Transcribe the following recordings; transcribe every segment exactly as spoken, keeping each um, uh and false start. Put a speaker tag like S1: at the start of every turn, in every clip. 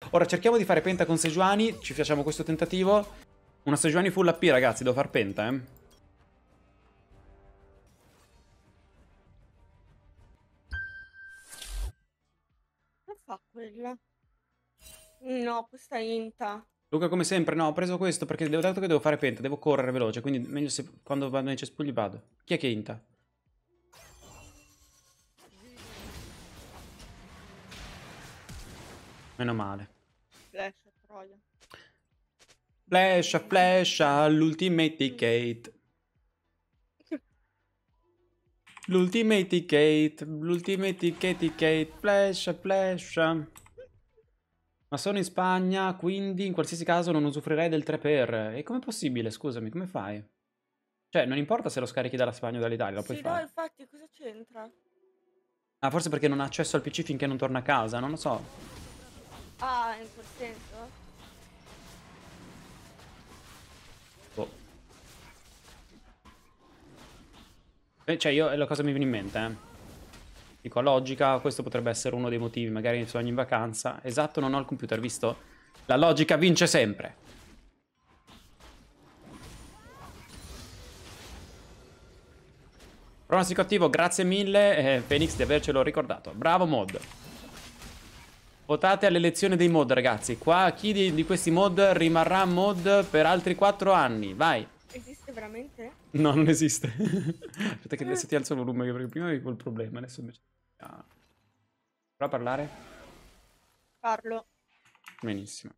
S1: Ora cerchiamo di fare penta con Sejuani. Ci facciamo questo tentativo. Una Sejuani full A P, ragazzi. Devo far penta, eh.
S2: Che fa quella? No, questa è Inta.
S1: Luca, come sempre, no, ho preso questo perché devo, dato che devo fare penta, devo correre veloce, quindi meglio se quando vado nei cespugli vado. Chi è che inta? Meno male.
S2: Flash, troia.
S1: Flasha, flasha, l'ultimate Kate. L'ultimate Kate, l'ultimate Kate Kate, flasha, flasha. Ma sono in Spagna, quindi in qualsiasi caso non usufruirei del tre per. E com'è possibile, scusami, come fai? Cioè, non importa se lo scarichi dalla Spagna o dall'Italia, lo puoi
S2: Sì, no,
S1: fare.
S2: infatti, cosa c'entra?
S1: Ah, forse perché non ha accesso al P C finché non torna a casa, non lo so.
S2: Ah, in quel senso?
S1: Boh. Eh, cioè, io, la cosa mi viene in mente, eh. Dico, a logica, questo potrebbe essere uno dei motivi, magari sogni in vacanza. Esatto, non ho il computer, visto? La logica vince sempre. Pronostico attivo, grazie mille, eh, Phoenix, di avercelo ricordato. Bravo mod. Votate alle elezioni dei mod, ragazzi. Qua chi di, di questi mod rimarrà mod per altri quattro anni. Vai.
S2: Esiste veramente?
S1: No, non esiste. Aspetta che adesso ti alzo il volume, perché prima avevi quel problema, adesso invece... Ah. Prova a parlare?
S2: Parlo.
S1: Benissimo.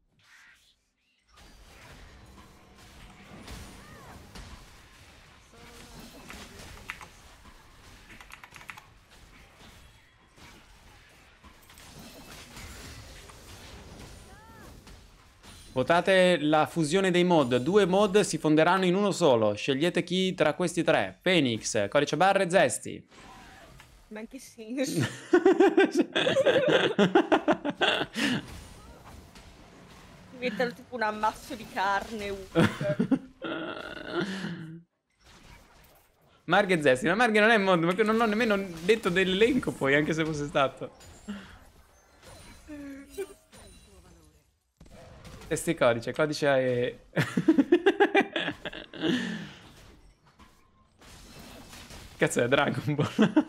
S1: Votate la fusione dei mod. Due mod si fonderanno in uno solo. Scegliete chi tra questi tre. Phoenix, Codice Barre, Zesti.
S2: Ma in che senso? Diventano tipo un ammasso di carne.
S1: Marghe e Zesti. Ma Marghe non è mod, ma non ho nemmeno detto dell'elenco poi, anche se fosse stato. Testi codice, codice è... Cazzo è Dragon Ball?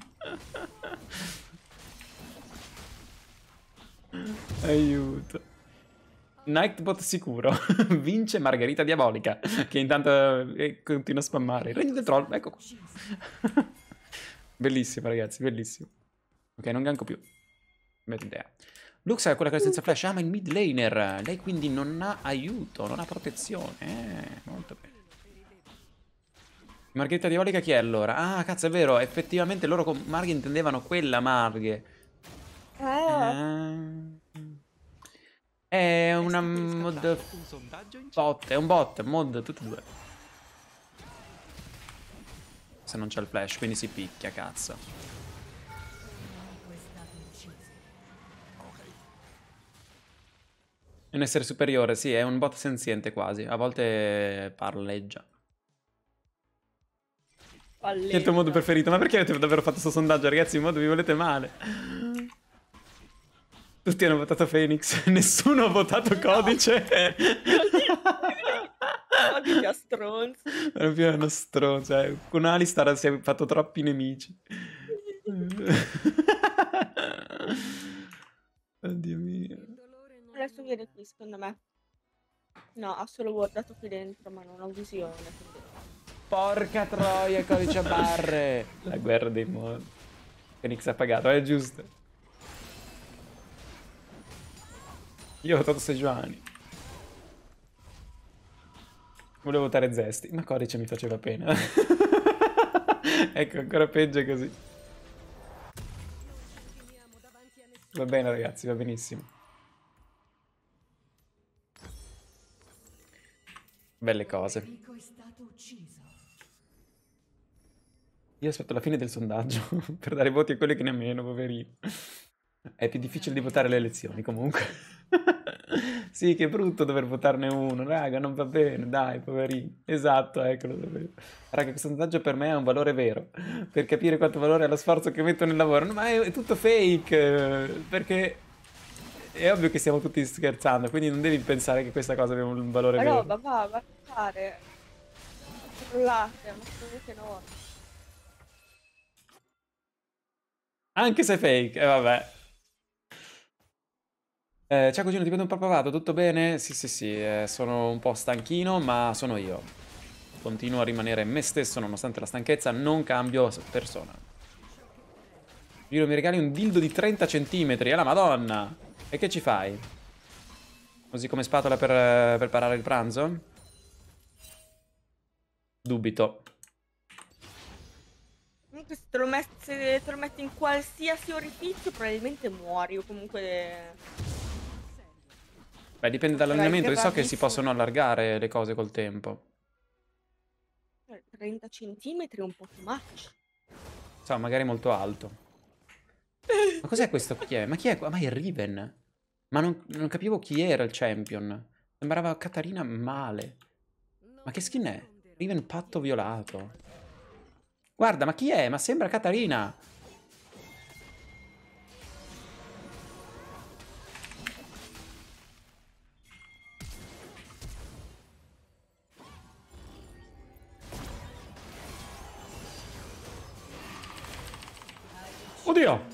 S1: Aiuto. Nightbot sicuro. Vince Margherita Diabolica, che intanto eh, continua a spammare. Regno del troll, ecco qua. Bellissimo, ragazzi, bellissimo. Ok, non ganco più. Metti idea. Lux è quella che è senza flash. Ah, ma il mid laner. Lei quindi non ha aiuto, non ha protezione. Eh, molto bene. Margherita Diabolica chi è allora? Ah, cazzo, è vero. Effettivamente loro con Marghe intendevano quella Marghe.
S2: Ah.
S1: È una mod bot, è un bot, mod, tutti e due. Se non c'è il flash, quindi si picchia, cazzo. È un essere superiore, sì, è un bot senziente quasi. A volte parleggia. Chi è il tuo modo preferito? Ma perché avete davvero fatto questo sondaggio, ragazzi? In modo vi volete male. Tutti hanno votato Phoenix, nessuno ha votato Codice.
S2: Codice a stronzo.
S1: Era più uno stronzo, eh. Con Alistar si è fatto troppi nemici. Oddio mio.
S2: Adesso viene qui, secondo me. No, ha solo guardato qui dentro, ma non ho visione. Quindi...
S1: Porca troia, Codice a barre. La guerra dei mod. Phoenix ha pagato, è giusto. Io ho votato Sejuani. Volevo votare Zesti, ma Codice mi faceva pena. Ecco, ancora peggio così. Va bene ragazzi, va benissimo. Belle cose. Io aspetto la fine del sondaggio per dare voti a quelli che ne hanno meno, poverino. È più difficile di votare le elezioni, comunque. Sì, che brutto dover votarne uno, raga, non va bene, dai, poverino. Esatto, eccolo. Raga, questo sondaggio per me ha un valore vero, per capire quanto valore ha lo sforzo che metto nel lavoro. No, ma è, è tutto fake, perché è ovvio che stiamo tutti scherzando, quindi non devi pensare che questa cosa abbia un valore
S2: Ma no,
S1: vero.
S2: ma va, va a fare. Crollate, ma assolutamente no.
S1: Anche se fake, e vabbè. Eh, ciao cugino, ti vedo un po' provato, tutto bene? Sì, sì, sì, eh, sono un po' stanchino, ma sono io. Continuo a rimanere me stesso nonostante la stanchezza, non cambio persona. Giro, mi regali un dildo di trenta centimetri, alla madonna! E che ci fai? Così come spatola per, eh, per parare il pranzo? Dubito.
S2: Comunque se te lo, met- se te lo metti in qualsiasi orifizio probabilmente muori o comunque
S1: Beh, dipende
S2: sarai
S1: dall'allenamento, io so che si
S2: gravissimo.
S1: possono allargare le cose col tempo.
S2: Eh, trenta centimetri è un po' too much.
S1: So, magari molto alto. Ma cos'è questo? Chi è? Ma chi è? qua? Ma è Riven. Ma non, non capivo chi era il champion. Sembrava Katarina male. Ma che skin è? Riven patto violato. Guarda, ma chi è? Ma sembra Katarina. Oddio!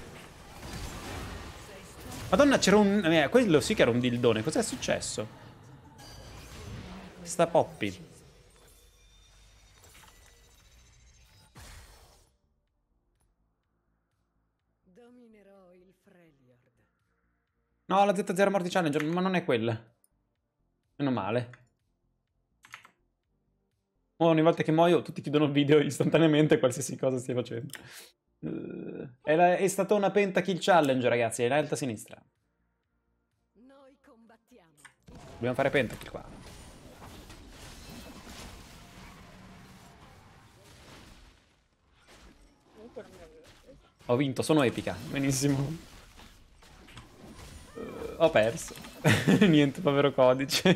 S1: Madonna, c'era un... Eh, quello sì che era un dildone. Cos'è successo? Sta Poppy.
S3: Dominerò il Freljord.
S1: No, la Z zero Morty Challenger, ma non è quella. Meno male. Oh, ogni volta che muoio tutti chiudono il video istantaneamente qualsiasi cosa stia facendo. Uh, è, la- è stata una pentakill challenge, ragazzi, è in alta a sinistra.
S3: Noi combattiamo.
S1: Dobbiamo fare pentakill qua.
S2: Comunque non mi aveva preso.
S1: Ho vinto, sono epica. Benissimo. Uh, ho perso. Niente, povero codice.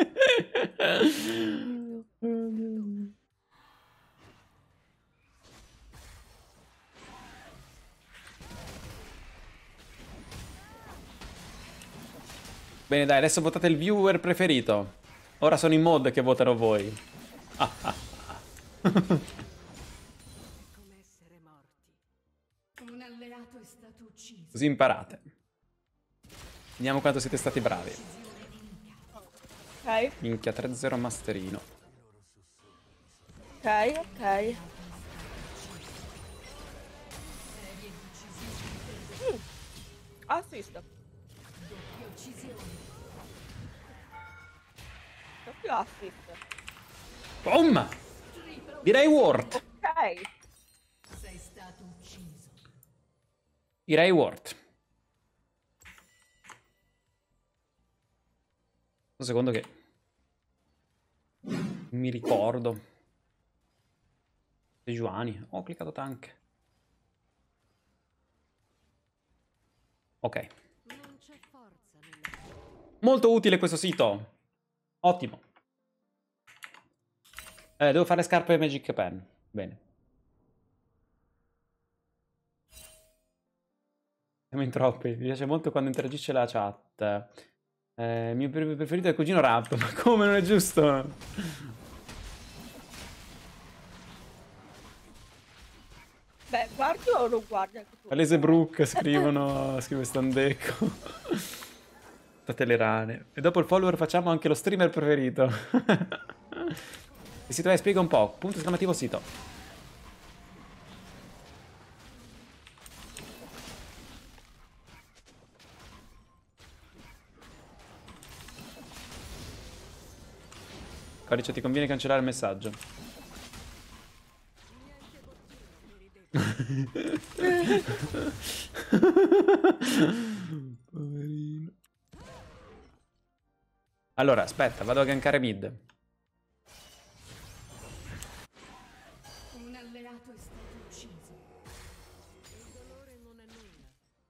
S1: Bene, dai, adesso votate il viewer preferito. Ora sono i mod che votano voi. Ah, ah, ah.
S3: Come essere morti. Un alleato è stato ucciso.
S1: Così imparate. Vediamo quanto siete stati bravi.
S2: Ok,
S1: Minchia, tre zero masterino.
S2: ok, ok. Mm. Assist. Doppio assist.
S1: Boom! Direi Ward.
S2: Ok.
S3: Sei stato ucciso.
S1: Direi Ward. Un secondo che... mi ricordo. Sejuani. Ho cliccato tank. Ok.
S3: Non c'è forza nella...
S1: Molto utile questo sito. Ottimo. Eh, devo fare le scarpe Magic Pen. Bene. Siamo in troppi. Mi piace molto quando interagisce la chat. Eh, il mio pre- preferito è il cugino Rap. Ma come, non è giusto?
S2: Beh, guardi o non guardi anche tu?
S1: Palese Brook scrivono. Scrive Standecco. State le rane. E dopo il follower facciamo anche lo streamer preferito. Il sito è, spiega un po'. Punto esclamativo sito. Codice, ti conviene cancellare il messaggio. Poverino. Allora, aspetta, vado a gankare mid.
S3: Un alleato è stato ucciso. Il dolore non è nulla.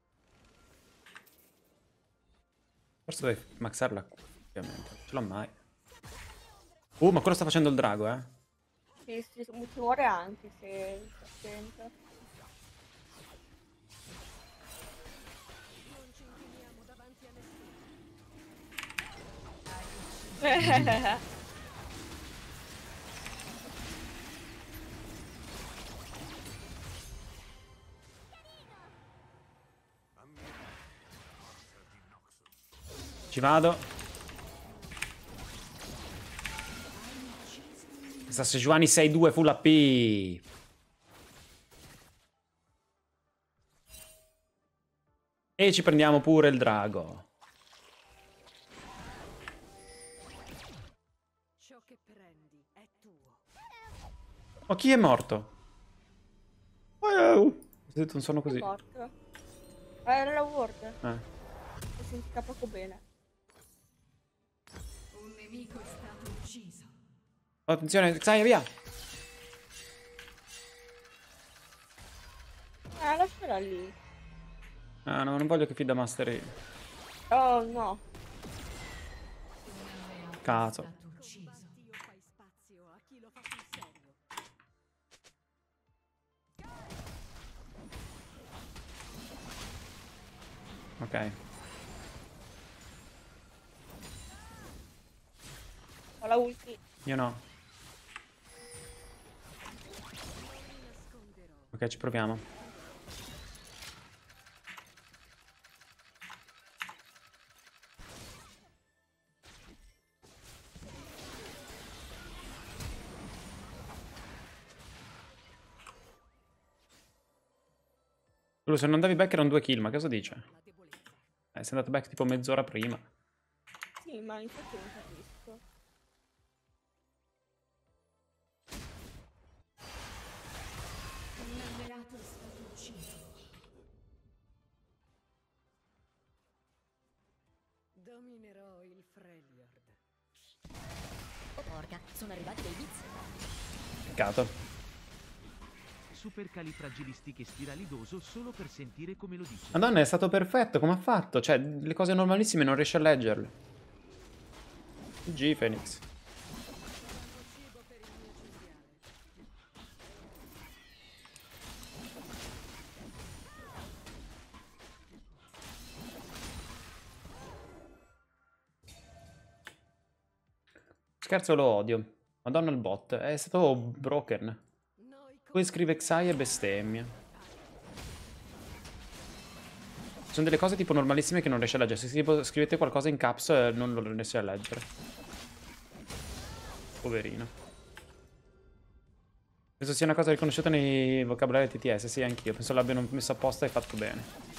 S1: Forse devo maxarla qui, ovviamente. Non ce l'ho mai. Uh, ma quello sta facendo il drago, eh.
S2: Sì, sì, mi muore anche se sta attenta.
S3: Non ci inchiniamo davanti a
S1: Ci vado. Questa Sejuani sei due full A P. E ci prendiamo pure il drago.
S3: Ciò che prendi è tuo.
S1: Ma chi è morto? Oh, non sono
S2: È
S1: così.
S2: morto. Ah, era la ward.
S1: Eh.
S2: Si sentiva poco bene.
S3: Un nemico è stato ucciso.
S1: Attenzione, Xayah, via.
S2: Ah, lasciala lì.
S1: Ah, no, non voglio che Fida Master.
S2: Oh no.
S1: Cazzo.
S3: Stato ucciso. Io fai spazio a chi lo fa sul serio.
S1: Ok.
S2: Ho la ulti.
S1: Io no. Ok, ci proviamo. Quello, se non andavi back erano due kill, ma cosa dice?
S3: La debolezza.
S1: Eh, sei andato back tipo mezz'ora prima.
S2: Sì, ma infatti non capisco.
S3: Un alleato è stato ucciso. Dominerò il Freljord.
S4: Oh porca, sono arrivati dei vizi.
S1: Peccato.
S5: Supercalifragilistiche spiralidoso solo per sentire come lo dice.
S1: Madonna, è stato perfetto, come ha fatto? Cioè, le cose normalissime non riesce a leggerle. G Phoenix.
S3: Cibo per il mio cinghiale.
S1: Scherzo, lo odio. Madonna il bot, è stato broken.
S3: Noi
S1: Poi scrive Xayah e bestemmia. Sono delle cose tipo normalissime che non riesce a leggere. Se tipo scrivete qualcosa in caps eh, non lo riesce a leggere. Poverino. Penso sia una cosa riconosciuta nei vocabolari T T S, sì, anch'io. Penso l'abbiano messo apposta e fatto bene.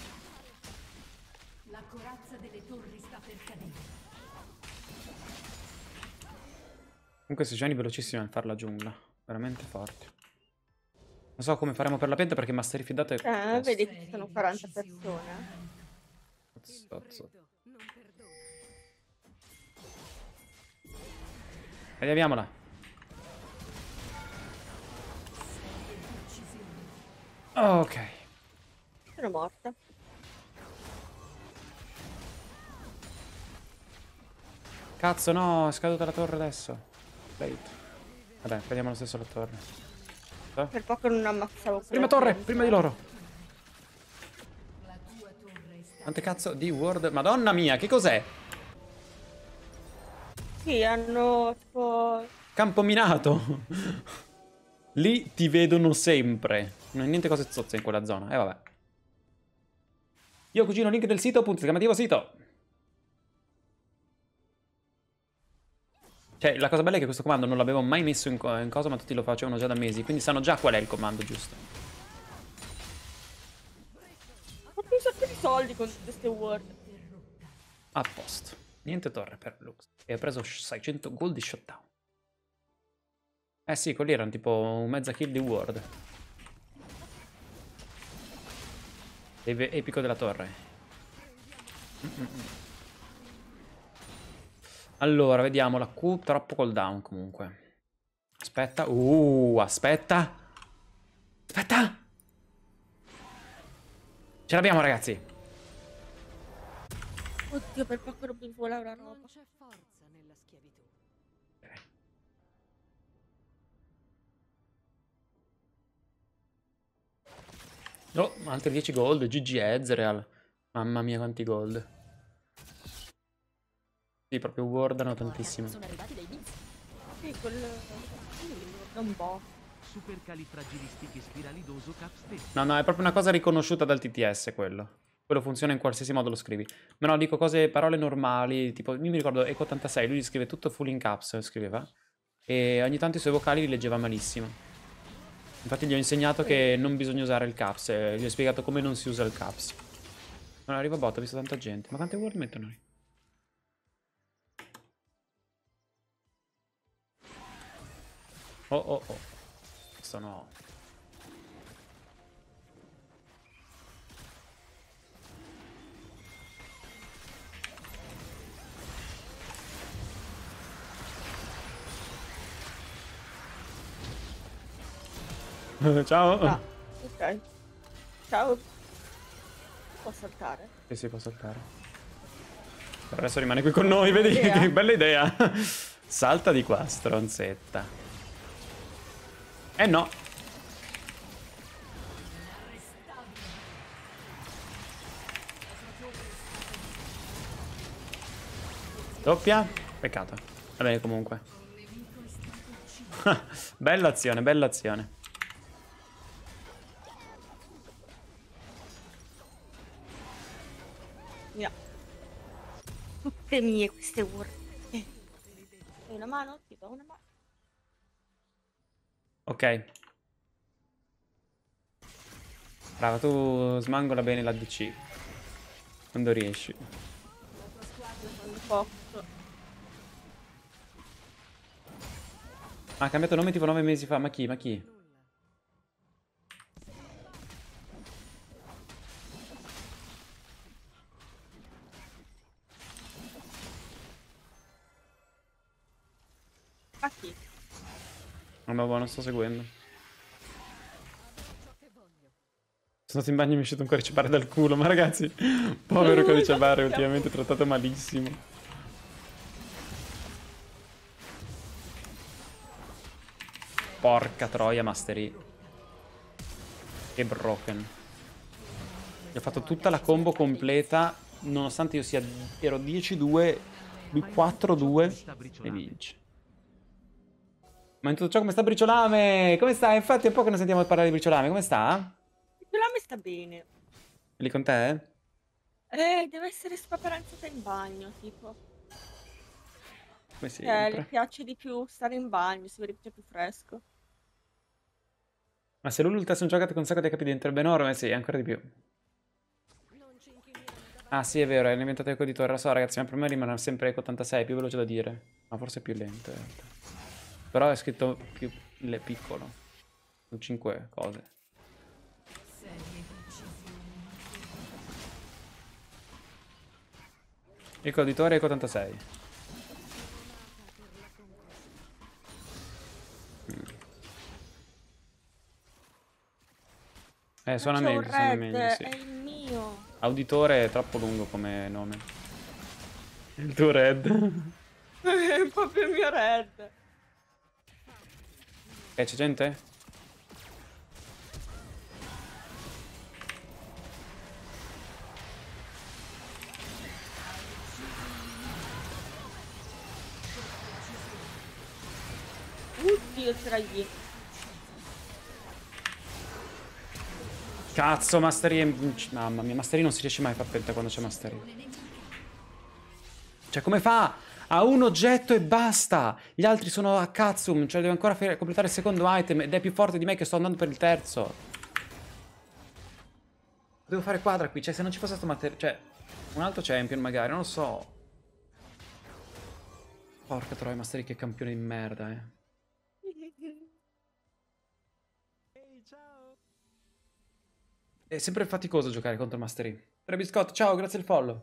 S3: La corazza delle torri sta per cadere.
S1: Comunque Sejuani velocissimo nel fare la giungla. Veramente forte. Non so come faremo per la penta perché Master Fidato è...
S2: Eh, vedi che ci sono quaranta persone.
S3: Il
S1: Cazzo.
S3: freddo non perdona.
S1: Vediamola. Ok.
S2: Sono morta.
S1: Cazzo, no, è scaduta la torre adesso. Late. Vabbè, prendiamo lo stesso la torre. Eh?
S2: Per poco non ammazzavo
S1: Prima
S2: quella
S1: torre,
S2: gente.
S1: prima di loro. Quante cazzo di word? Madonna mia, che cos'è?
S2: Sì, hanno tipo...
S1: Campo minato. Lì ti vedono sempre. Non hai niente cose zozze in quella zona. Eh vabbè. Io cugino link del sito, punto esclamativo sito. Cioè, la cosa bella è che questo comando non l'avevo mai messo in, co in cosa, ma tutti lo facevano già da mesi, quindi sanno già qual è il comando giusto.
S2: Ho fatto un sacco di soldi con tutte queste word.
S1: A posto. Niente torre per Lux. E ha preso seicento gold di shutdown. Eh sì, quelli erano tipo mezza kill di ward. Eve epico della torre. Mm -mm. Allora, vediamo la Q, troppo cooldown comunque. Aspetta, uh, aspetta. Aspetta. Ce l'abbiamo ragazzi.
S2: Oddio, per poco non mi vola una roba.
S3: Non c'è forza nella schiavitù.
S1: Oh, altri dieci gold, G G Ezreal. Mamma mia quanti gold. Sì, proprio wardano
S4: Porca,
S1: tantissimo.
S4: sono arrivati dei bits.
S2: Sì, quel... sì, da un po'.
S5: Supercalifragilistiche spiralidoso capste.
S1: No, no, è proprio una cosa riconosciuta dal T T S quello. Quello funziona in qualsiasi modo lo scrivi. Ma no, dico cose, parole normali, tipo, io mi ricordo Eco ottantasei, lui scrive tutto full in caps, scriveva. E ogni tanto i suoi vocali li leggeva malissimo. Infatti gli ho insegnato che non bisogna usare il caps, e gli ho spiegato come non si usa il caps. Non arriva bot, ho visto tanta gente. Ma quante word mettono? Oh, oh, oh. Questo no. Ciao.
S2: Ah, ok. Ciao. Può saltare?
S1: Che si può saltare. Per adesso rimane qui con noi, vedi?
S2: Idea.
S1: Che bella idea. Salta di qua, stronzetta. Eh no. Doppia? Peccato. Va bene comunque. Bella azione, bella azione.
S2: Mia. Tutte mie queste word. Eh. Hai una mano? Ti do una mano.
S1: Ok. Brava, tu smangola bene la D C. Quando riesci.
S2: Quando posso.
S1: Ha cambiato nome tipo nove mesi fa. Ma chi? Ma chi?
S2: Ma chi?
S1: Non, boh, non sto seguendo. Sono stato in bagno e mi è uscito un codice barre dal culo. Ma ragazzi, povero codice barre, ultimamente trattato malissimo. Porca troia, Mastery. Che broken. Gli ho fatto tutta la combo completa, nonostante io sia ero dieci due, lui quattro due e vince. Ma in tutto ciò come sta Briciolame? Come sta? Infatti è un po' che non sentiamo parlare di Briciolame, come sta?
S2: Briciolame sta bene.
S1: È lì con te?
S2: Eh, deve essere spaparanzata in bagno, tipo.
S1: Come
S2: Eh, le
S1: sempre.
S2: piace di più stare in bagno, si vede più fresco.
S1: Ma se l'ultra sono giocate con un sacco di H P dentro il Benorme, sì, ancora di più. Ah sì, è vero, è diventato eco editore, lo so ragazzi, ma per me rimane sempre eco ottantasei, è più veloce da dire. Ma forse è più lento in realtà. Però è scritto più le- piccolo. Sono cinque cose. Eco editore eco ottantasei. Mm. Eh, suona
S2: C'è un
S1: meglio, suona
S2: red,
S1: meglio, sì.
S2: è il mio.
S1: Auditore è troppo lungo come nome. Il tuo red.
S2: È proprio il mio red.
S1: Eh, c'è gente?
S2: Oddio, c'era gli.
S1: Cazzo, Mastery. Mamma mia, Mastery non si riesce mai a far penta quando c'è Mastery. Cioè, come fa? Ha un oggetto e basta. Gli altri sono a Katsum. Cioè, deve ancora completare il secondo item. Ed è più forte di me che sto andando per il terzo. Devo fare quadra qui. Cioè, se non ci fosse stato Mastery. Cioè, un altro champion magari, non lo so. Porca troia, Mastery, che campione di merda, eh. È sempre faticoso giocare contro Mastery. Tre biscotti, ciao, grazie al follow.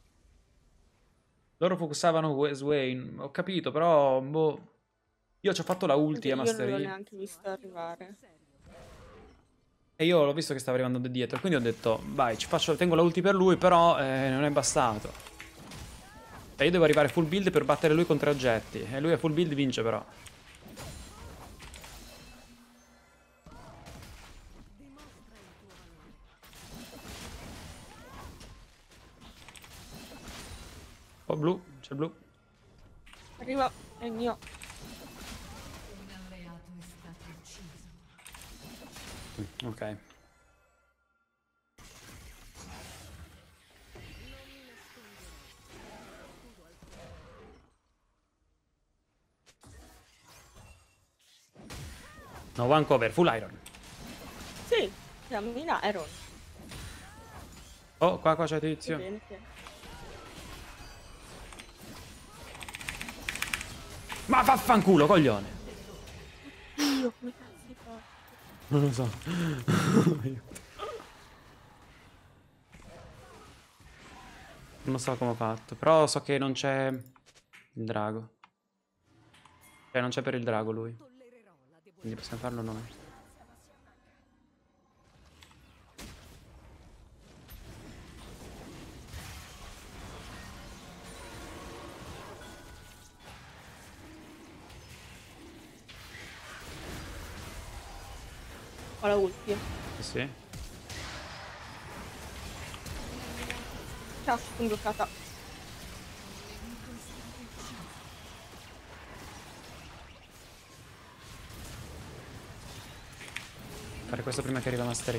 S1: Loro focussavano Swain, ho capito, però, boh. Io ci ho fatto la ulti a
S2: Io non l'ho
S1: Mastery.
S2: neanche visto arrivare.
S1: E io l'ho visto che stava arrivando da dietro, quindi ho detto, vai, ci faccio, tengo la ulti per lui, però eh, non è bastato. Cioè, io devo arrivare full build per battere lui con tre oggetti. E lui a full build vince, però. Oh, blu, c'è il blu.
S2: Arriva, è il mio.
S3: Un alleato è stato ucciso.
S1: Mm, ok. No, one cover, full iron.
S2: Sì, siamo in Iron.
S1: Oh, qua, qua c'è
S2: Che
S1: tizio.
S2: bene che...
S1: Ma vaffanculo, coglione.
S2: Io come cazzo si fa?
S1: Non lo so. Non so come ho fatto, però so che non c'è il drago. Cioè, non c'è per il drago lui.
S3: Tollererò la debolezza.
S1: Quindi possiamo farlo noi.
S2: Ho la ulti.
S1: Sì, sì.
S2: Cazzo, sono bloccata.
S1: Fare questo prima che arriva Mastery.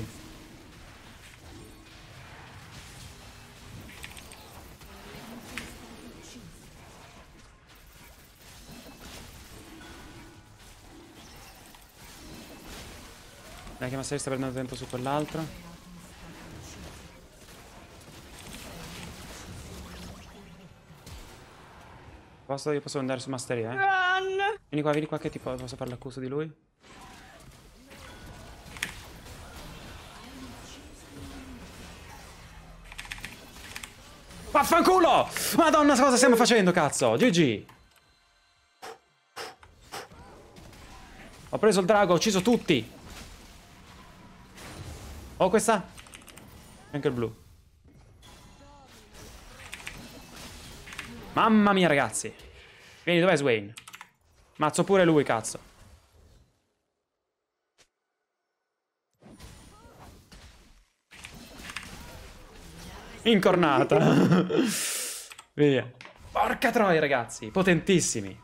S1: Dai che Mastery sta prendendo tempo su quell'altro. Posso, io posso andare su Mastery, eh?
S2: Run!
S1: Vieni qua, vieni qua che ti po- posso fare l'accusa di lui. Vaffanculo! Madonna, cosa stiamo facendo, cazzo? G G. Ho preso il drago, ho ucciso tutti. Oh, questa? Anche il blu. Mamma mia, ragazzi. Vieni, dov'è Swain? Mazzo pure lui, cazzo. Incornata. Via. Porca troia, ragazzi. Potentissimi.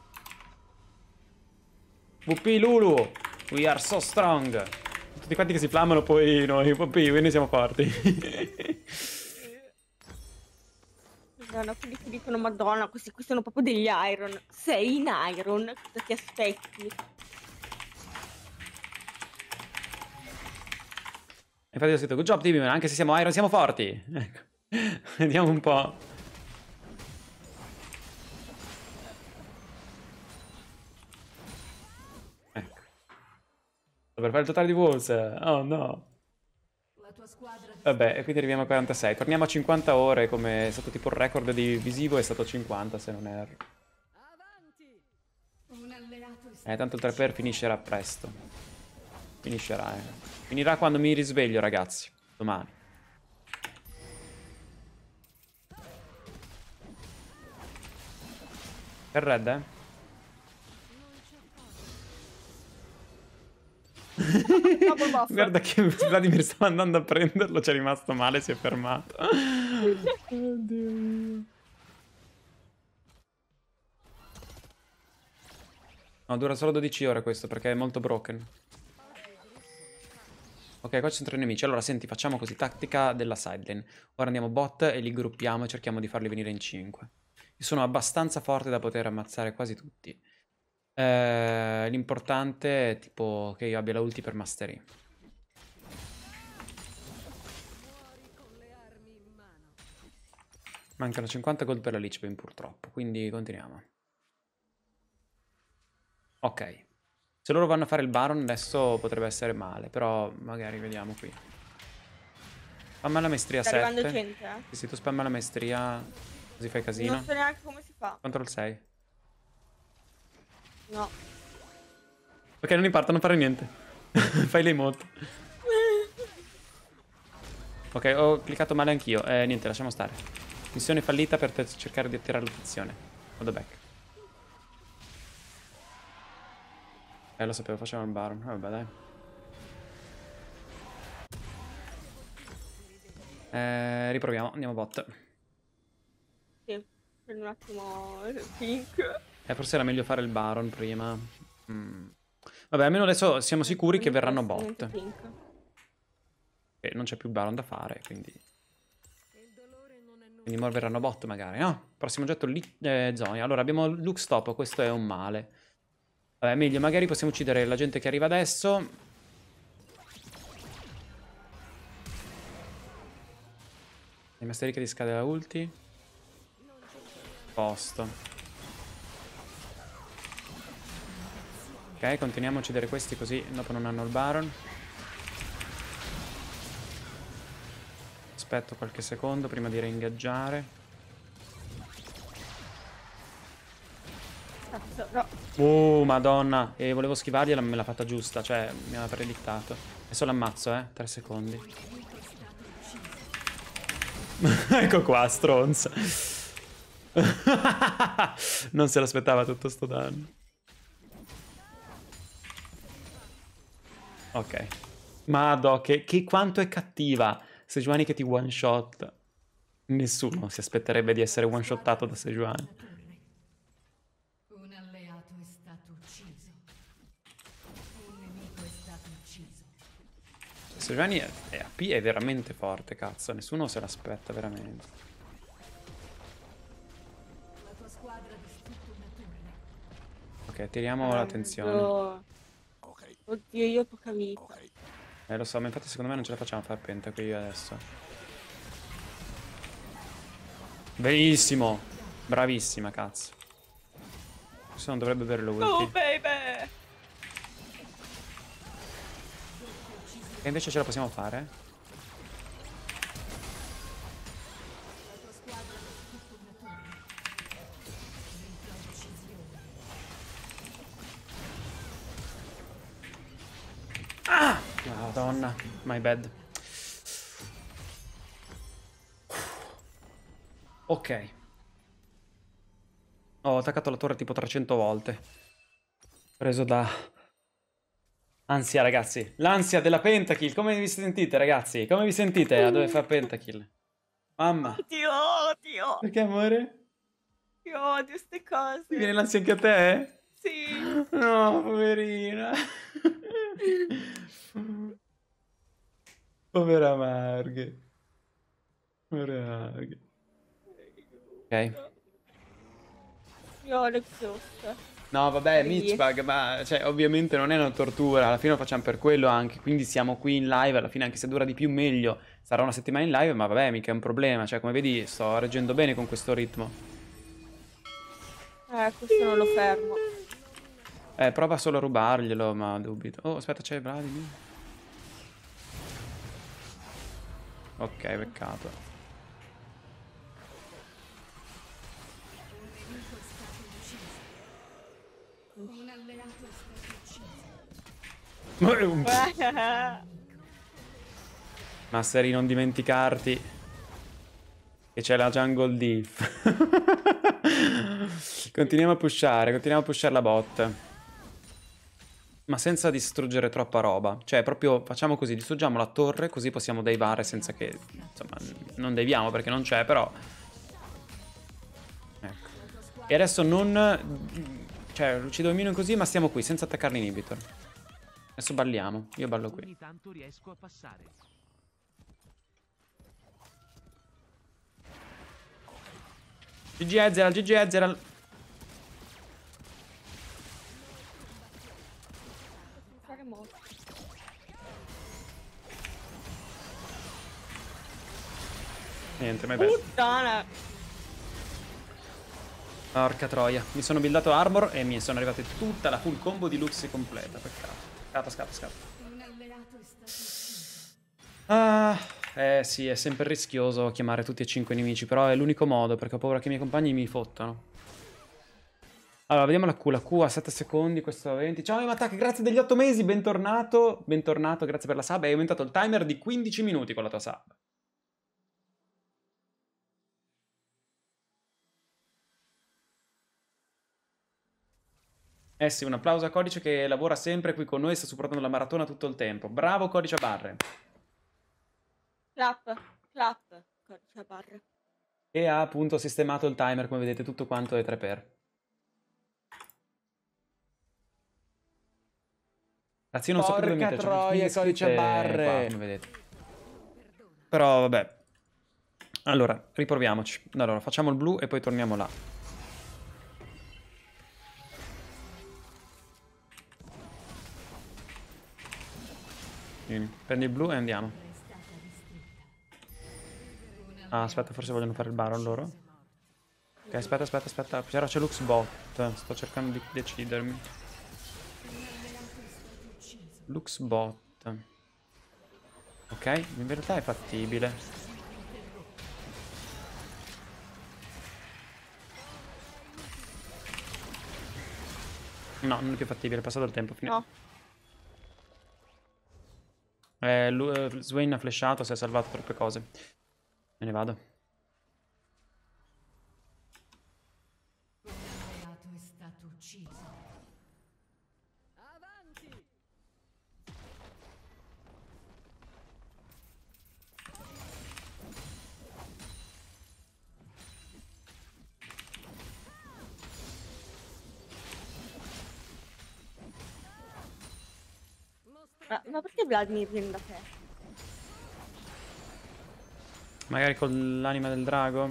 S1: V P Lulu. We are so strong. Tutti quanti che si flammano, poi noi V P, quindi siamo forti.
S2: No, quelli che dicono Madonna, questi qui sono proprio degli Iron. Sei in Iron, cosa ti aspetti?
S1: Infatti ho scritto good job team, anche se siamo Iron siamo forti. Ecco. Vediamo un po'. Ecco. Sto per fare il totale di Wolves. Oh no.
S3: La tua squadra
S1: Vabbè, e quindi arriviamo a quarantasei. Torniamo a cinquanta ore, come è stato tipo il record di visivo, è stato cinquanta se non erro.
S3: avanti. Un alleato è stato
S1: Eh, tanto il tre per finiscerà presto. Finiscerà, eh. Finirà quando mi risveglio, ragazzi. Domani. Per red, eh?
S2: Double buff.
S1: Guarda che Vladimir stava andando a prenderlo, ci è rimasto male, si è fermato. Oddio mio. No, dura solo dodici ore questo, perché è molto broken. Ok, qua ci sono tre nemici. Allora, senti, facciamo così, tattica della sidelane. Ora andiamo bot e li gruppiamo e cerchiamo di farli venire in cinque. Io sono abbastanza forte da poter ammazzare quasi tutti. Eh, l'importante è tipo che io abbia la ulti per mastery.
S3: muori con le armi in mano.
S1: Mancano cinquanta gold per la Lich Bane purtroppo, quindi continuiamo. Ok. Se loro vanno a fare il Baron adesso potrebbe essere male, però magari vediamo qui. Spamma la maestria
S2: Sta arrivando
S1: sette.
S2: gente, eh.
S1: Sì, sì, tu spamma la maestria così fai casino.
S2: Non so neanche come si fa.
S1: Control sei.
S2: No.
S1: Ok, non importa, non fare niente. Fai le emote. Ok, ho cliccato male anch'io. Eh, niente, lasciamo stare. Missione fallita per te- cercare di attirare l'attenzione. Vado back. Eh, lo sapevo, facciamo il Baron. Eh, vabbè, dai. Eh, riproviamo, andiamo bot.
S2: Sì, prendo un attimo il pink.
S1: Eh, forse era meglio fare il Baron prima. Mm. Vabbè, almeno adesso siamo sicuri che verranno bot. E non c'è più Baron da fare, quindi...
S3: Il dolore non è nulla.
S1: Quindi ora verranno bot magari, no? Prossimo oggetto, lì, eh, Zonia. Allora, abbiamo Lux top, questo è un male. Vabbè, meglio, magari possiamo uccidere la gente che arriva adesso. Il Master che scade la ulti. Posto. Ok, continuiamo a uccidere questi così dopo non hanno il Baron. Aspetto qualche secondo prima di reingaggiare.
S2: Cazzo, no.
S1: Oh, madonna. E volevo schivargliela, ma me l'ha fatta giusta. Cioè, mi aveva predittato. Adesso l'ammazzo, eh. Tre secondi. Ecco qua, stronza. Non se l'aspettava tutto sto danno. Ok. Madò, che, che quanto è cattiva. Sejuani che ti one shot. Nessuno si aspetterebbe di essere one shottato da Sejuani.
S3: Un alleato è stato ucciso. Un nemico è stato ucciso.
S1: Sejuani è, è A P è veramente forte, cazzo. Nessuno se l'aspetta veramente.
S3: La tua squadra ha distrutto una torre.
S1: Ok, tiriamo l'attenzione.
S2: Oddio. Oddio, io ho poca vita.
S1: Eh, lo so, ma infatti secondo me non ce la facciamo a far penta qui adesso. Benissimo. Bravissima, cazzo. Questo non dovrebbe avere l'ulti.
S2: Oh, baby!
S1: E invece ce la possiamo fare? Ah! Madonna, my bad. Ok. Ho attaccato la torre tipo trecento volte. Preso da... ansia, ragazzi. L'ansia della pentakill. Come vi sentite, ragazzi? Come vi sentite a dove fa pentakill? Mamma.
S2: Oddio, oddio.
S1: Perché, amore?
S2: Io odio ste cose.
S1: Ti viene l'ansia anche a te?
S2: Sì.
S1: No, poverina. Povera Marghe. Povera Marghe. Ok.
S2: Io ho l'exhaust.
S1: No, vabbè,
S2: Sì.
S1: Mitchbug, ma cioè, ovviamente non è una tortura, alla fine lo facciamo per quello anche, quindi siamo qui in live, alla fine anche se dura di più meglio, sarà una settimana in live, ma vabbè, mica è un problema, cioè come vedi sto reggendo bene con questo ritmo.
S2: Eh, questo non lo fermo.
S1: Eh, prova solo a rubarglielo, ma dubito. Oh, aspetta, c'è Vladimir. Ok, peccato.
S3: Un alleato è stato ucciso.
S1: Ma è un- Masseri, non dimenticarti che c'è la jungle diff. Continuiamo a pushare, continuiamo a pushare la bot. Ma senza distruggere troppa roba. Cioè, proprio facciamo così, distruggiamo la torre, così possiamo divare senza che... Insomma, non deviamo perché non c'è, però... Ecco. E adesso non... Cioè, uccido il minion così, ma stiamo qui, senza attaccare l'inhibitor. Adesso balliamo. Io ballo qui.
S5: Ogni tanto riesco a passare.
S1: G G Ezreal, G G Ezreal.
S2: Fare molto.
S1: Niente, mai bad.
S2: Puttana.
S1: Porca troia. Mi sono buildato armor e mi sono arrivate tutta la full combo di Lux completa. Peccato. Scappa, scappa, scappa.
S3: Un alleato è stato ucciso.
S1: Ah, eh sì, è sempre rischioso chiamare tutti e cinque i nemici, però è l'unico modo perché ho paura che i miei compagni mi fottano. Allora, vediamo la Q. La Q a sette secondi, questo a venti. Ciao, Imatak, grazie degli otto mesi, bentornato. Bentornato, grazie per la sub. Hai aumentato il timer di quindici minuti con la tua sub. Eh sì, un applauso a Codice che lavora sempre qui con noi e sta supportando la maratona tutto il tempo. Bravo Codice a barre.
S2: Clap, clap. Codice a barre.
S1: E ha appunto sistemato il timer, come vedete, tutto quanto è tre per. L'azione un sacco di
S6: Porca
S1: mette, c'ho
S6: troia,
S1: mille
S6: codice
S1: scritte
S6: barre.
S1: qua, come vedete. Però vabbè. Allora, riproviamoci. Allora, facciamo il blu e poi torniamo là. Vieni, prendi il blu e andiamo. Ah, aspetta, forse vogliono fare il baron loro. Ok, aspetta, aspetta, aspetta. Però c'è Lux bot. Sto cercando di decidermi. Lux bot. Ok, in verità è fattibile. No, non è più fattibile, è passato il tempo. Fine.
S2: No.
S1: Eh, Lu- eh, Swain ha flashato, si è salvato troppe cose. Me ne vado.
S3: Alleato è stato ucciso. Avanti!
S2: Ma, ma perché Vladimir viene da te?
S1: Magari con l'anima del drago.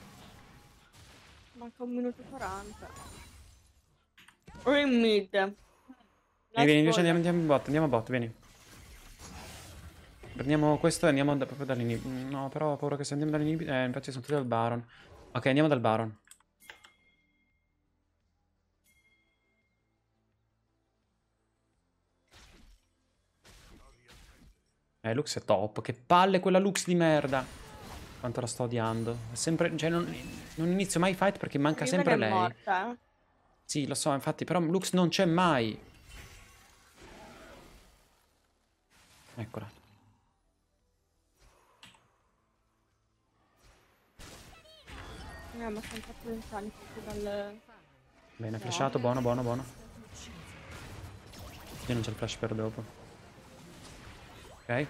S2: Manca un minuto e quaranta. O in mid.
S1: Vieni,
S2: Nice
S1: vieni, invece
S2: ball.
S1: andiamo, andiamo a bot, andiamo a bot, vieni. Prendiamo questo e andiamo da, proprio dall'inib... No, però ho paura che se andiamo dall'inib... Eh, infatti sono tutti dal baron. Ok, andiamo dal baron. Eh, Lux è top. Che palle quella Lux di merda. Quanto la sto odiando. È sempre... Cioè, non, non inizio mai fight perché manca
S2: Riven
S1: sempre
S2: è
S1: lei.
S2: morta, eh.
S1: Sì, lo so, infatti, però Lux non c'è mai. Eccola.
S2: Eh, ma sono troppo lontani proprio dal...
S1: Bene, flashato, buono, buono, buono. Io non c'è il flash per dopo. Ok.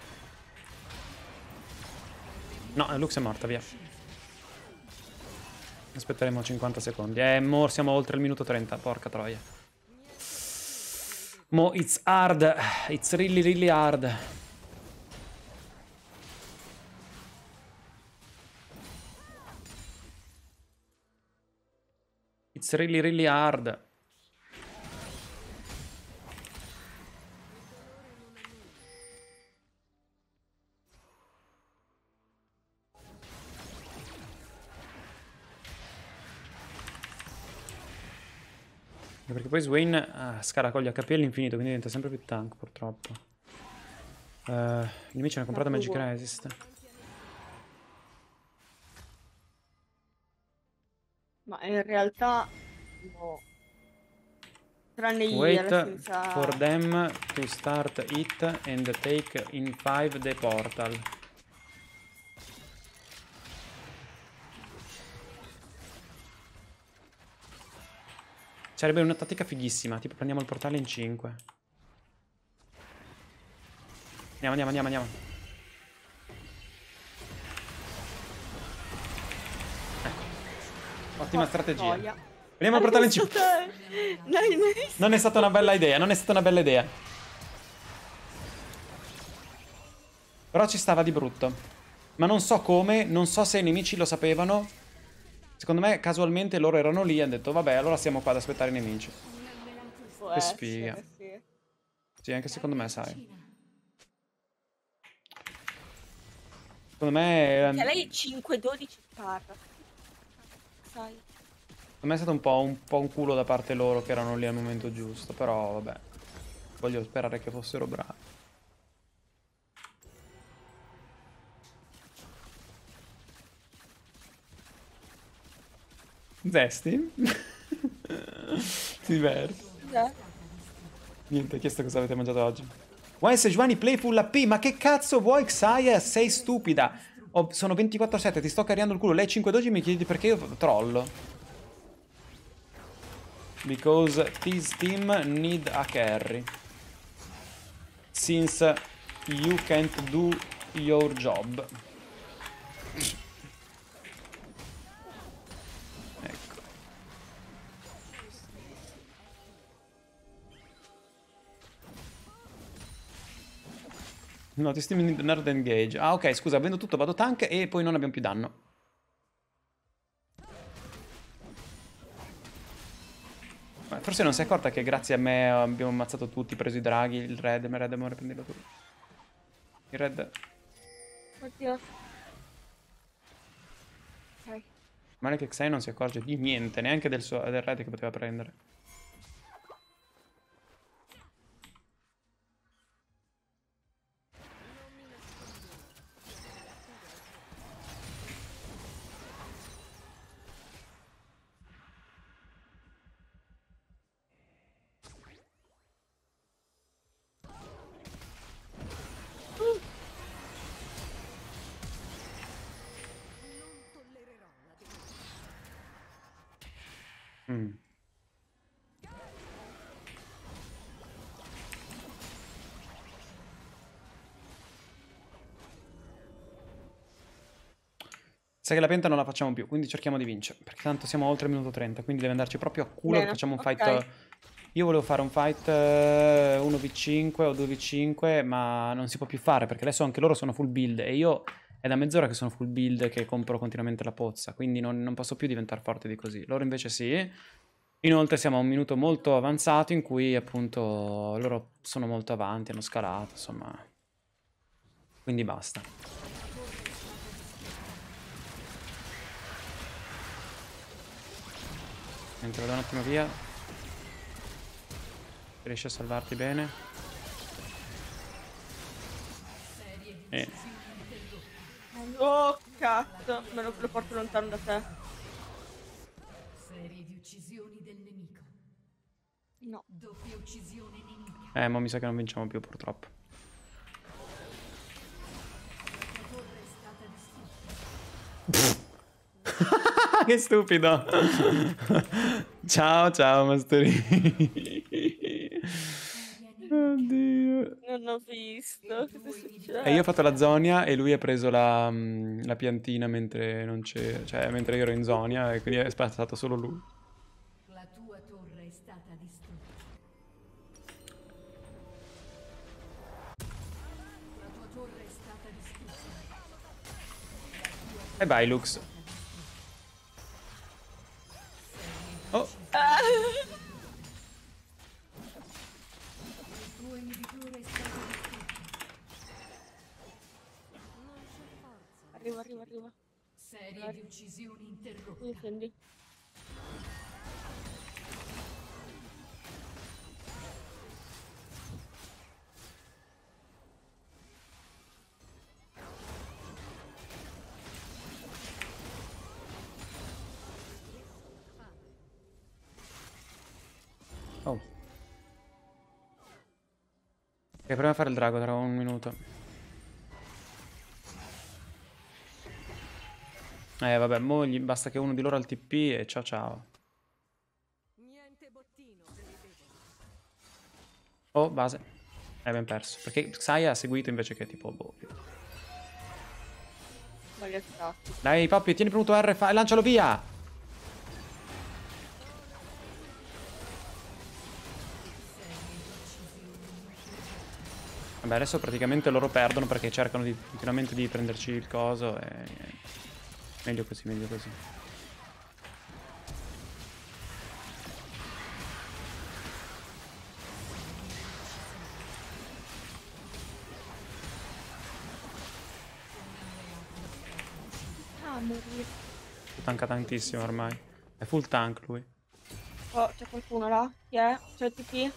S1: No, Lux è morta, via. Aspetteremo cinquanta secondi. Eh, mo siamo oltre il minuto trenta, porca troia. Mo it's hard. It's really, really hard. It's really, really hard. Perché poi Swain ah, scala con gli H P all'infinito, quindi diventa sempre più tank, purtroppo. Uh, I nemici hanno comprato
S2: No,
S1: Magic
S2: uguale.
S1: Resist.
S2: Ma in realtà... No. Tranne
S1: Wait
S2: Ier senza...
S1: for them to start it and take in five the portal. Sarebbe una tattica fighissima, tipo prendiamo il portale in cinque. Andiamo, andiamo, andiamo, andiamo. Ecco. Ottima strategia.
S2: Troia.
S1: Prendiamo il portale in cinque.
S2: Dai, dai.
S1: Non è stata una bella idea, non è stata una bella idea. Però ci stava di brutto. Ma non so come, non so se i nemici lo sapevano. Secondo me casualmente loro erano lì e hanno detto vabbè, allora siamo qua ad aspettare i nemici.
S2: Può
S1: Che
S2: essere,
S1: sfiga.
S2: sì.
S1: Sì, anche secondo me, sai. Secondo me...
S2: Che lei cinque dodici parla. Sai.
S1: Secondo me è stato un po', un po' un culo da parte loro che erano lì al momento giusto. Però vabbè. Voglio sperare che fossero bravi. Zesti? Ti diverti?
S2: Eh.
S1: Niente, ha chiesto cosa avete mangiato oggi. Why Sejuani Playful A P? Ma che cazzo vuoi, Xayah? Sei stupida. Ho- sono ventiquattro sette, ti sto cariando il culo. Lei cinque dodici mi chiedi perché io trollo. Because this team need a carry. Since you can't do your job. Ecco. No, ti stimi nerd engage. Ah, ok, scusa, vendo tutto, vado tank e poi non abbiamo più danno. Ma forse non si è accorta che grazie a me abbiamo ammazzato tutti, preso i draghi, il red, il red, amore, prendilo tu. Il red...
S2: Oddio. Ok.
S1: Male che Xai non si accorge di niente, neanche del, suo, del red che poteva prendere. Mm. Sa che la penta non la facciamo più, quindi cerchiamo di vincere. Perché tanto siamo oltre il minuto trenta, quindi deve andarci proprio a culo.
S2: Bene,
S1: Facciamo un
S2: ok.
S1: fight... Io volevo fare un fight eh, uno vu cinque o due vu cinque, ma non si può più fare, perché adesso anche loro sono full build, e io è da mezz'ora che sono full build, che compro continuamente la pozza, quindi non, non posso più diventare forte di così. Loro invece sì. Inoltre siamo a un minuto molto avanzato in cui appunto loro sono molto avanti, hanno scalato, insomma. Quindi basta. Mentre vado un attimo via. Riesci a salvarti bene. E...
S2: Oh, cazzo. Me lo, lo porto lontano da te.
S3: Serie di uccisioni del nemico.
S2: No.
S3: Doppia uccisione nemica.
S1: Eh, ma mi sa che non vinciamo più purtroppo.
S3: La torre è stata distrutta.
S1: Che stupido. Ciao, ciao, Masterini. Oddio.
S2: Non ho visto. Cosa è successo?
S1: E io ho fatto la zonia e lui ha preso la, mm, la piantina mentre non c'era, cioè mentre io ero in zonia, e quindi è passato solo lui.
S3: La tua torre è stata distrutta. La tua torre è stata distrutta.
S1: E vai, Lux. Oh,
S2: Ah.
S3: Il tuo inibitore è stato distrutto. Non c'è forza.
S2: Arriva, arriva, arriva.
S3: Serie di uccisioni interrotte.
S2: Difendi.
S1: oh. E prima fare il drago tra un minuto. Eh vabbè, mo gli basta che uno di loro ha il T P e ciao ciao.
S3: Niente bottino per i deboli.
S1: Oh, base. Hai ben perso. Perché Xai ha seguito invece che tipo boh.
S2: Sbagliato tattico.
S1: Dai, Poppy, tieni premuto R, fa... lancialo via! Vabbè, adesso praticamente loro perdono perché cercano di, continuamente di prenderci il coso e... Meglio così, meglio così.
S2: Ah, morire.
S1: Tanca tantissimo ormai. È full tank lui.
S2: Oh, c'è qualcuno là? Chi è? C'è il T P?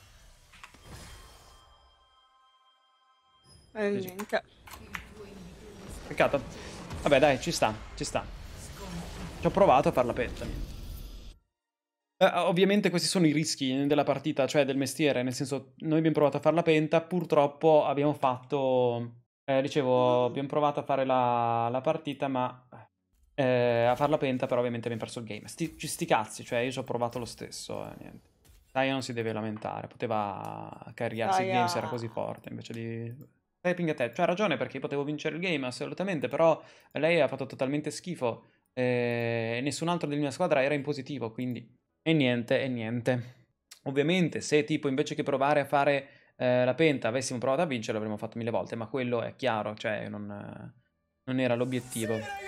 S2: Eh,
S1: Sì, sì.
S2: niente.
S1: Peccato. Vabbè, dai, ci sta, ci sta. Ci ho provato a farla penta. Eh, ovviamente questi sono i rischi della partita, cioè del mestiere, nel senso, noi abbiamo provato a farla penta, purtroppo abbiamo fatto... Eh, dicevo, abbiamo provato a fare la, la partita, ma... Eh, a farla penta, però ovviamente abbiamo perso il game. Sti, sti cazzi, cioè io ci ho provato lo stesso, eh, niente. Dai, non si deve lamentare, poteva carriarsi il game se era così forte, invece di... Typing a te, cioè ha ragione perché potevo vincere il game assolutamente, però lei ha fatto totalmente schifo e nessun altro della mia squadra era in positivo, quindi... E niente, e niente. Ovviamente se tipo invece che provare a fare eh, la Penta avessimo provato a vincere l'avremmo fatto mille volte, ma quello è chiaro, cioè non, non era l'obiettivo.